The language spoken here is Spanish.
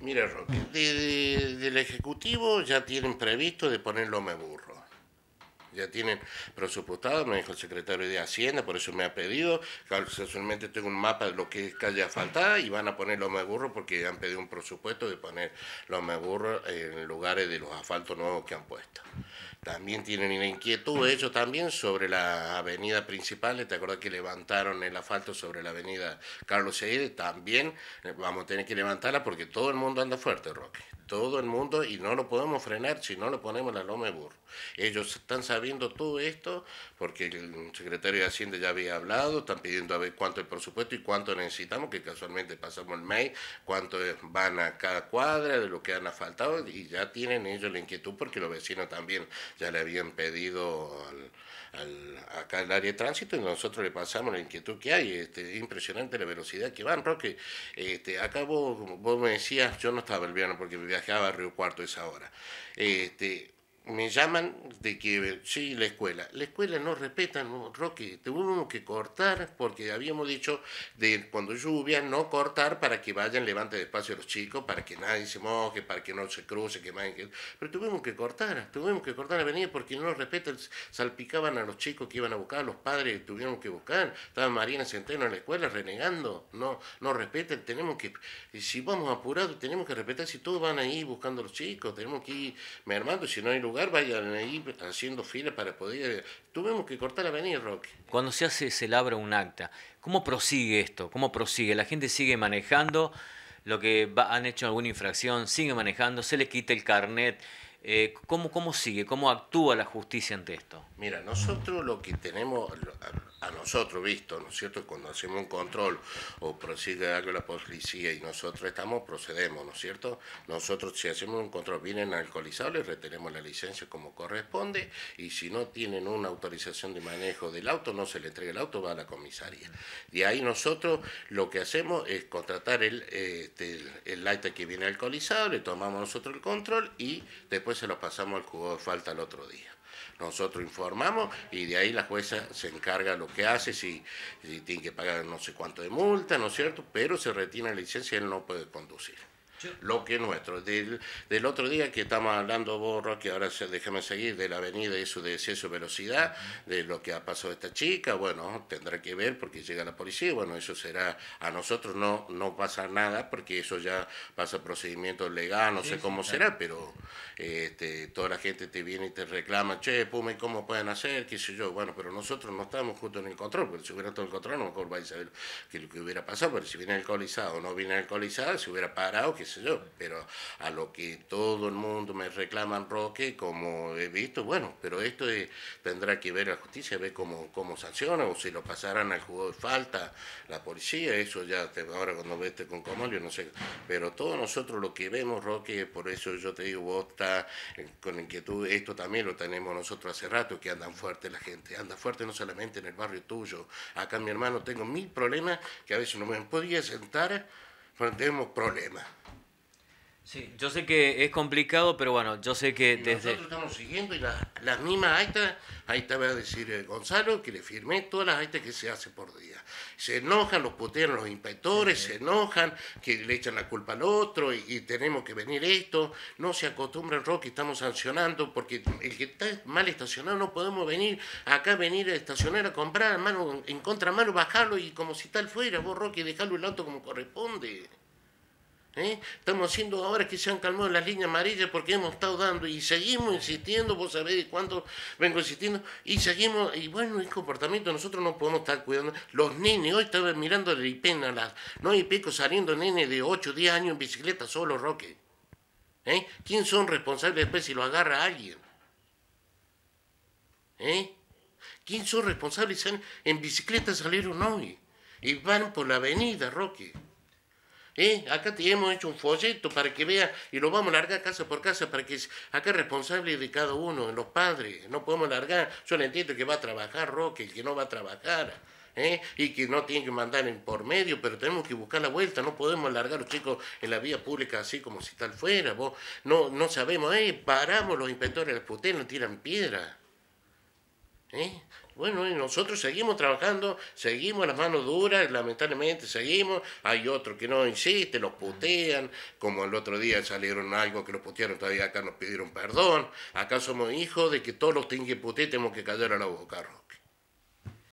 Mira, Roque, del Ejecutivo ya tienen previsto de poner Lome Burro. Ya tienen presupuestado, me dijo el secretario de Hacienda, por eso me ha pedido. Casualmente tengo un mapa de lo que es calle asfaltada y van a poner Lome Burro porque han pedido un presupuesto de poner Lome Burro en lugares de los asfaltos nuevos que han puesto. También tienen la inquietud ellos también sobre la avenida principal. ¿Te acordás que levantaron el asfalto sobre la avenida Carlos Seide? También vamos a tener que levantarla porque todo el mundo anda fuerte, Roque. Todo el mundo, y no lo podemos frenar si no le ponemos la loma de burro. Ellos están sabiendo todo esto porque el secretario de Hacienda ya había hablado, están pidiendo a ver cuánto es el presupuesto y cuánto necesitamos, que casualmente pasamos el mail, cuánto van a cada cuadra de lo que han asfaltado, y ya tienen ellos la inquietud porque los vecinos también ya le habían pedido acá el área de tránsito y nosotros le pasamos la inquietud que hay. Es impresionante la velocidad que van, Roque. Acá vos me decías, yo no estaba el viernes porque viajaba a Río Cuarto a esa hora. Me llaman de que sí, la escuela no respeta, no, Roque, tuvimos que cortar porque habíamos dicho de cuando lluvia no cortar para que vayan, levante despacio a los chicos, para que nadie se moje, para que no se cruce, pero tuvimos que cortar la avenida porque no respetan, salpicaban a los chicos que iban a buscar, los padres tuvieron que buscar, estaba Marina Centeno en la escuela renegando, no respetan, tenemos que, si vamos apurados tenemos que respetar, si todos van ahí buscando a los chicos, tenemos que ir mermando, si no hay lugar vayan ahí haciendo fila para poder. Tuvimos que cortar la avenida, Roque. Cuando se labra un acta, ¿cómo prosigue esto? ¿Cómo prosigue? ¿La gente sigue manejando lo que han hecho alguna infracción? ¿Sigue manejando? ¿Se le quita el carnet? ¿Cómo sigue? ¿Cómo actúa la justicia ante esto? Mira, nosotros lo que tenemos, a nosotros visto, ¿no es cierto? Cuando hacemos un control o prosigue algo la policía y nosotros estamos, procedemos, ¿no es cierto? Nosotros si hacemos un control, vienen alcoholizados, les retenemos la licencia como corresponde y si no tienen una autorización de manejo del auto, no se le entrega el auto, va a la comisaría. Y ahí nosotros lo que hacemos es contratar el acta que viene alcoholizado, le tomamos nosotros el control y después se lo pasamos al juzgado de falta el otro día. Nosotros informamos y de ahí la jueza se encarga de lo que hace, si tiene que pagar no sé cuánto de multa, ¿no es cierto? Pero se retira la licencia y él no puede conducir. Lo que es nuestro. Del otro día que estamos hablando vos, Roque, ahora déjame seguir, de la avenida y su de exceso de velocidad, de lo que ha pasado a esta chica, bueno, tendrá que ver porque llega la policía, bueno, eso será, a nosotros no pasa nada porque eso ya pasa procedimiento legal, no sé cómo será, pero toda la gente te viene y te reclama, che, Pume, ¿cómo pueden hacer? Qué sé yo, bueno, pero nosotros no estamos justo en el control, porque si hubiera todo el control, a lo mejor vais a saber qué es lo que hubiera pasado, pero si viene alcoholizado o no viene alcoholizado, se hubiera parado, qué sé yo, pero a lo que todo el mundo me reclaman, Roque, como he visto, bueno, pero esto tendrá que ver la justicia, ver cómo sanciona, o si lo pasarán al juzgado de falta, la policía, eso ya, ahora cuando vete con Comolio, no sé, pero todos nosotros lo que vemos, Roque, por eso yo te digo, vos estás con inquietud, esto también lo tenemos nosotros hace rato, que andan fuerte la gente, anda fuerte no solamente en el barrio tuyo, acá mi hermano tengo 1000 problemas que a veces no me podía sentar, pero tenemos problemas. Sí, yo sé que es complicado, pero bueno, yo sé que Y nosotros estamos siguiendo y las mismas actas, ahí te va a decir Gonzalo que le firmé todas las actas que se hace por día. Se enojan, los putean los inspectores, se enojan, que le echan la culpa al otro y tenemos que venir esto. No se acostumbran, Rocky, estamos sancionando porque el que está mal estacionado no podemos venir acá, venir a estacionar a comprar, mano, en contramano, bajarlo y como si tal fuera, vos, Rocky, dejarlo el auto como corresponde. Estamos haciendo ahora que se han calmado las líneas amarillas porque hemos estado dando y seguimos insistiendo, vos sabés de cuánto vengo insistiendo, y seguimos, y bueno, el comportamiento nosotros no podemos estar cuidando. Los nenes, hoy estaba mirando el IPEN a las 9 y pico saliendo nenes de 8 o 10 años en bicicleta solo, Roque. ¿Quién son responsables después si lo agarra alguien? ¿Quién son responsables en bicicleta salieron hoy? Y van por la avenida, Roque. Acá te hemos hecho un folleto para que vea y lo vamos a largar casa por casa para que acá es responsable de cada uno, los padres, no podemos largar, yo le entiendo que va a trabajar Roque, el que no va a trabajar, y que no tiene que mandar en por medio, pero tenemos que buscar la vuelta, no podemos largar a los chicos en la vía pública así como si tal fuera, vos no sabemos, paramos los inspectores, les putean, nos tiran piedra. Bueno, y nosotros seguimos trabajando, seguimos las manos duras, lamentablemente seguimos. Hay otros que no insisten, los putean, como el otro día salieron algo que los putearon, todavía acá nos pidieron perdón. Acá somos hijos de que todos los que putear tenemos que callar a la boca, Roque.